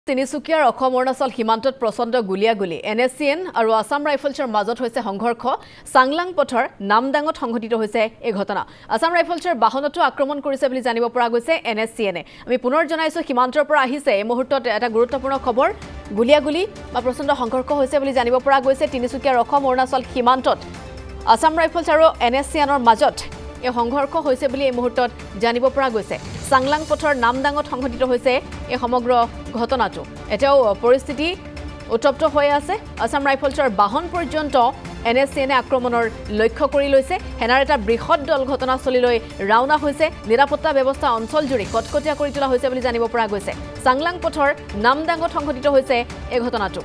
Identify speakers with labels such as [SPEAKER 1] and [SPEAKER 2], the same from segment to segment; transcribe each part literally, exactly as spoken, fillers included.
[SPEAKER 1] তিনিচুকীয়াৰ অসম অৰুণাচল সীমান্তত প্ৰচণ্ড গুলিয়াগুলি এন এছ চি এন আৰু আছাম ৰাইফলছৰ মাজত হৈছে সংঘৰ্ষ চাংলাং পথৰ নামদাঙত সংঘটিত হৈছে এই ঘটনা আছাম ৰাইফলছৰ বাহনতো আক্ৰমণ কৰিছে বুলি জানিব পৰা গৈছে এন এছ চি এনে আমি পুনৰ জনাইছো সীমান্তৰ পৰা আহিছে এই মুহূৰ্তত এটা গুৰুত্বপূৰ্ণ খবৰ গুলিয়াগুলি বা প্ৰচণ্ড সংঘৰ্ষ হৈছে বুলি জানিব পৰা গৈছে তিনিচুকীয়াৰ অসম অৰুণাচল সীমান্তত আছাম ৰাইফলছ আৰু এন এছ চি এনৰ মাজত এই সংঘৰ্ষ হৈছে বুলি এই মুহূৰ্তত জানিব পৰা গৈছে চাংলাং পথৰ নামদাঙত সংঘটিত হৈছে এই সমগ্ৰ ঘটনাটো এটাও পৰিস্থিতি উত্তপ্ত হৈ আছে আছাম ৰাইফলছৰ বাহন পৰ্যন্ত এন এছ চি এনে আক্ৰমণৰ লক্ষ্য কৰি লৈছে হেনাৰ এটা বৃহৎ দল ঘটনাস্থলীলৈ ৰাওনা হৈছে নিৰাপত্তা ব্যৱস্থা অঞ্চল জুৰি কটকটীয়া কৰি তোলা হৈছে বুলি জানিব পৰা গৈছে চাংলাং পথৰ নামদাঙত সংঘটিত হৈছে এই ঘটনাটো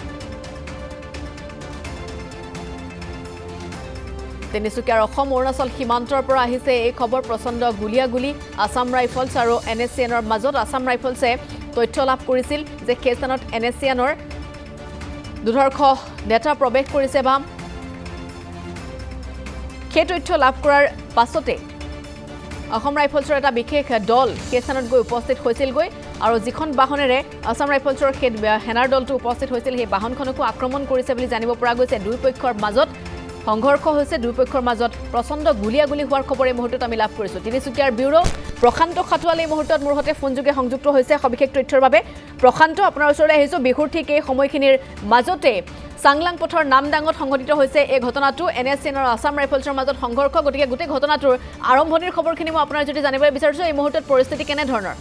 [SPEAKER 1] তিনিচুকীয়াৰ অসম অৰুণাচল সীমান্তৰ পৰা আহিছে এই খবৰ প্ৰচণ্ড গুলিয়াগুলি আছাম ৰাইফলছ আৰু এন এছ চি এনৰ মাজত আছাম ৰাইফলছে তথ্য লাভ কৰিছিল যে সেই স্থানত এন এছ চি এনৰ দুৰ্ধৰ্ষ নেতা প্ৰৱেশ কৰিছে বা সেই তথ্য লাভ কৰাৰ পাছতে অসম ৰাইফলছৰ এটা বিশেষ দল সেই স্থানত গৈ উপস্থিত হৈছিলগৈ আৰু যিখন বাহনেৰে আছাম ৰাইফলছৰ সেই সেনাৰ দলটো উপস্থিত হৈছিল সেই বাহনখনকো আক্ৰমণ কৰিছে বুলি জানিব পৰা গৈছে দুই পক্ষৰ মাজত সংঘৰ্ষ হৈছে দুই পক্ষৰ মাজত প্ৰচণ্ড গুলিয়াগুলি হোৱাৰ খবৰ এই মুহূৰ্তত আমি লাভ কৰিছোঁ তিনিচুকীয়াৰ ব্যুৰো প্ৰশান্ত খাটুৱাল এই মুহূৰ্তত মোৰ সৈতে ফোনযোগে সংযুক্ত হৈছে সবিশেষ তথ্যৰ বাবে প্ৰশান্ত আপোনাৰ ওচৰলৈ আহিছোঁ বিহুৰ ঠিক এই সময়খিনিৰ মাজতে চাংলাং পথৰ নামদাঙত সংঘটিত হৈছে এই ঘটনাটো এন এছ চি এন আৰু আছাম ৰাইফলছৰ মাজত সংঘৰ্ষ গতিকে গোটেই ঘটনাটোৰ আৰম্ভণিৰ খবৰখিনি মই আপোনাৰ যদি জানিবলৈ বিচাৰিছোঁ এই মুহূৰ্তত পৰিস্থিতি কেনেধৰণৰ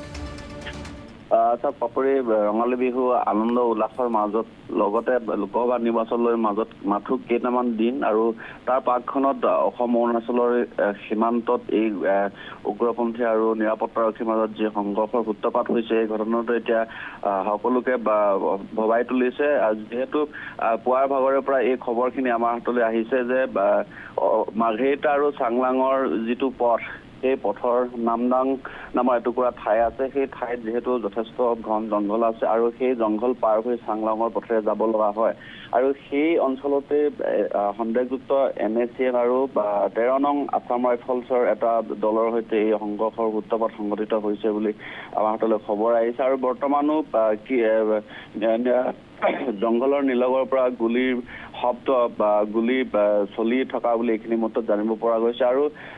[SPEAKER 2] আচ্ছা পাপৰি ৰঙালী বিহু আনন্দ উল্লাসৰ মাজত লগতে লোকসভা নিৰ্বাচনৰ মাজত মাথো কেইটামান দিন আৰু তাৰ পাকখনত অসম অৰুণাচলৰ সীমান্তত এই উগ্ৰপন্থী আৰু নিৰাপত্তাৰক্ষীৰ মাজত যি সংঘৰ্ষৰ সূত্ৰপাত হৈছে এই ঘটনাটো এতিয়া সকলোকে ভবাই তুলিছে যিহেতু পুৱাৰ ভাগৰে পৰা এই খবৰখিনি আমাৰ হাতলৈ আহিছে যে মাৰ্ঘেৰিটা আৰু চাংলাঙৰ যিটো পথ সেই পথৰ নামদাং নামৰ এটুকুৰা ঠাই আছে সেই ঠাইত যিহেতু যথেষ্ট ঘন জংঘল আছে আৰু সেই জংঘল পাৰ হৈ চাংলাঙৰ পথেৰে যাব লগা হয় আৰু সেই অঞ্চলতে সন্দেহযুক্ত এন এছ চি এন আৰু তেৰ নং আছাম ৰাইফলছৰ এটা দলৰ সৈতে এই সংঘৰ্ষৰ সূত্ৰপাত সংঘটিত হৈছে বুলি আমাৰ হাতলৈ খবৰ আহিছে আৰু বৰ্তমানো কি জংঘলৰ নিলগৰ পৰা গুলিৰ শব্দ বা গুলি চলি থকা বুলি এইখিনি মতত জানিব পৰা গৈছে আৰু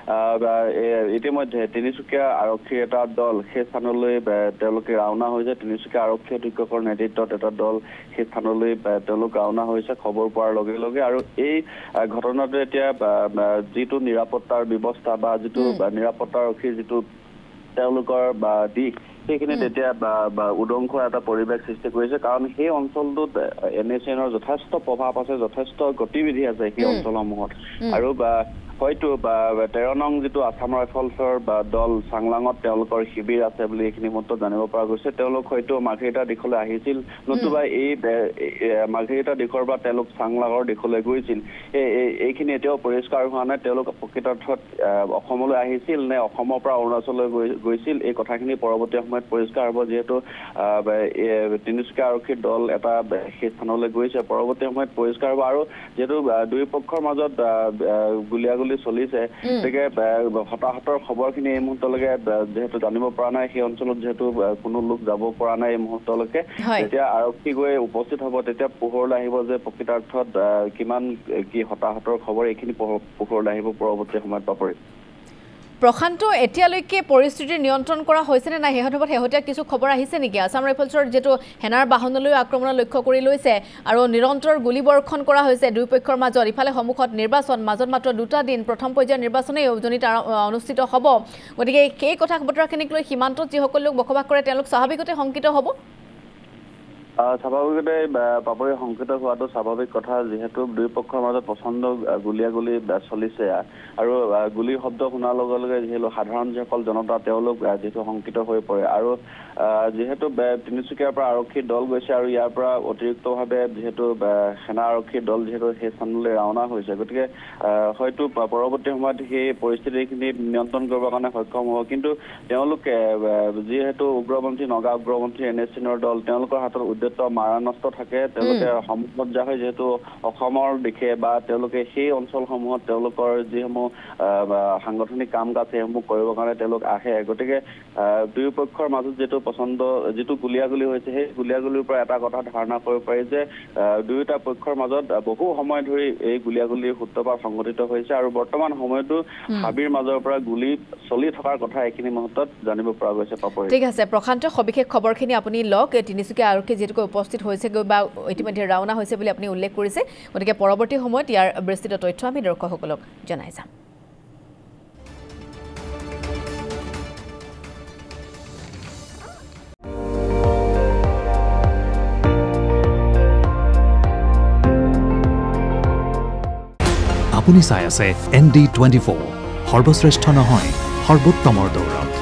[SPEAKER 2] ইতিমধ্যে তিনিচুকীয়া আৰক্ষীৰ এটা দল সেই স্থানলৈ তেওঁলোকে ৰাওনা হৈছে তিনিচুকীয়া আৰক্ষী অধীক্ষকৰ নেতৃত্বত এটা দল সেই স্থানলৈ তেওঁলোক ৰাওনা হৈছে খবৰ পোৱাৰ লগে লগে আৰু এই ঘটনাটো এতিয়া যিটো নিৰাপত্তাৰ ব্যৱস্থা বা যিটো নিৰাপত্তাৰক্ষীৰ যিটো তেওঁলোকৰ বা দিশ সেইখিনিত এতিয়া উদংখৰ এটা পৰিৱেশ সৃষ্টি কৰিছে কাৰণ সেই অঞ্চলটোত এন এছ এনৰ যথেষ্ট প্ৰভাৱ আছে যথেষ্ট গতিবিধি আছে সেই অঞ্চলসমূহত আৰু হয়তো তেৰ নং যিটো আছাম ৰাইফলছৰ বা দল চাংলাঙত তেওঁলোকৰ শিবিৰ আছে বুলি এইখিনি মতত জানিব পৰা গৈছে তেওঁলোক হয়তো মাৰ্ঘেৰিটা দিশলৈ আহিছিল নতুবা এই মাৰ্ঘেৰিটা দিশৰ পৰা তেওঁলোক চাংলাঙৰ দিশলৈ গৈছিল এইখিনি এতিয়াও পৰিষ্কাৰ হোৱা নাই তেওঁলোক প্ৰকৃতাৰ্থত অসমলৈ আহিছিল নে অসমৰ পৰা অৰুণাচললৈ গৈছিল এই কথাখিনি পৰৱৰ্তী সময়ত পৰিষ্কাৰ হ'ব যিহেতু তিনিচুকীয়া আৰক্ষীৰ দল এটা সেই স্থানলৈ গৈছে পৰৱৰ্তী সময়ত পৰিষ্কাৰ হ'ব আৰু যিহেতু দুই পক্ষৰ মাজত গুলিয়াগুলি চলিছে গতিকে হতাহতৰ খবৰখিনি এই মুহূৰ্তলৈকে যিহেতু জানিব পৰা নাই সেই অঞ্চলত যিহেতু কোনো লোক যাব পৰা নাই এই মুহূৰ্তলৈকে যেতিয়া আৰক্ষী গৈ উপস্থিত হ'ব তেতিয়া পোহৰলৈ আহিব যে প্ৰকৃতাৰ্থত কিমান কি হতাহতৰ খবৰ এইখিনি পোহৰলৈ আহিব পৰৱৰ্তী সময়ত পাপৰি
[SPEAKER 1] প্ৰশান্ত এতিয়ালৈকে পৰিস্থিতি নিয়ন্ত্ৰণ কৰা হৈছে নে নাই সেই সন্দৰ্ভত শেহতীয়া কিছু খবৰ আহিছে নেকি আছাম ৰাইফলছৰ যেটো হেনাৰ বাহনলৈ আক্ৰমণৰ লক্ষ্য কৰি লৈছে আৰু নিৰন্তৰ গুলিবৰ্ষণ কৰা হৈছে দুই পক্ষৰ মাজত ইফালে সন্মুখত নিৰ্বাচন মাজত মাত্ৰ দুটা দিন প্ৰথম পৰ্যায়ৰ নিৰ্বাচনে উজনিত অনুষ্ঠিত হ'ব গতিকে এই কথা বতৰাখিনিক লৈ সীমান্তত যিসকল লোক বসবাস কৰে তেওঁলোক স্বাভাৱিকতে শংকিত হ'ব
[SPEAKER 2] স্বাভাৱিকতে পাপৰি শংকিত হোৱাটো স্বাভাৱিক কথা যিহেতু দুই পক্ষৰ মাজত প্ৰচণ্ড গুলিয়াগুলি চলিছে আৰু গুলিৰ শব্দ শুনাৰ লগে লগে যিহেতু সাধাৰণ যিসকল জনতা তেওঁলোক যিহেতু শংকিত হৈ পৰে আৰু যিহেতু তিনিচুকীয়াৰ পৰা আৰক্ষীৰ দল গৈছে আৰু ইয়াৰ পৰা অতিৰিক্তভাৱে যিহেতু সেনা আৰক্ষীৰ দল যিহেতু সেই স্থানলৈ ৰাওনা হৈছে গতিকে হয়তো পৰৱৰ্তী সময়ত সেই পৰিস্থিতিখিনি নিয়ন্ত্ৰণ কৰিবৰ কাৰণে সক্ষম হ'ব কিন্তু তেওঁলোকে যিহেতু উগ্ৰপন্থী নগা উগ্ৰপন্থী এন এছ চি এনৰ দল তেওঁলোকৰ হাতত বিদ্যুৎ মাৰানষ্ট থাকে তেওঁলোকে সমস্যা হয় যেহেতু অসমৰ দিশে বা তেওঁলোকে সেই অঞ্চলসমূহত তেওঁলোকৰ যিসমূহ সাংগঠনিক কাম কাজ সেইসমূহ কৰিবৰ কাৰণে তেওঁলোক আহে গতিকে দুয়ো পক্ষৰ মাজত যেটো পছন্দ যেটো গুলিয়াগুলি হৈছে সেই গুলিয়াগুলিৰ পৰা এটা কথা ধাৰণা কৰিব পাৰি যে দুয়োটা পক্ষৰ মাজত বহু সময় ধৰি এই গুলিয়াগুলিৰ সূত্ৰপাত সংঘটিত হৈছে আৰু বৰ্তমান সময়তো হাবিৰ মাজৰ পৰা গুলি চলি থকাৰ কথা এইখিনি মুহূৰ্তত জানিব পৰা গৈছে পাপৰি
[SPEAKER 1] ঠিক আছে প্ৰশান্ত সবিশেষ খবৰখিনি আপুনি লওক তিনিচুকীয়া আৰক্ষী যেটুকৈ উপস্থিত হৈছে বা ইতিমধ্যে ৰাওনা হৈছে বুলি আপুনি উল্লেখ কৰিছে গতিকে পৰৱৰ্তী সময়ত ইয়াৰ বিস্তৃত তথ্য আমি দৰ্শকসকলক জনাই যাম
[SPEAKER 3] আপুনি চাই আছে এন ডি টুৱেণ্টি ফ'ৰ সৰ্বশ্ৰেষ্ঠ নহয় সৰ্বোত্তমৰ দৌৰ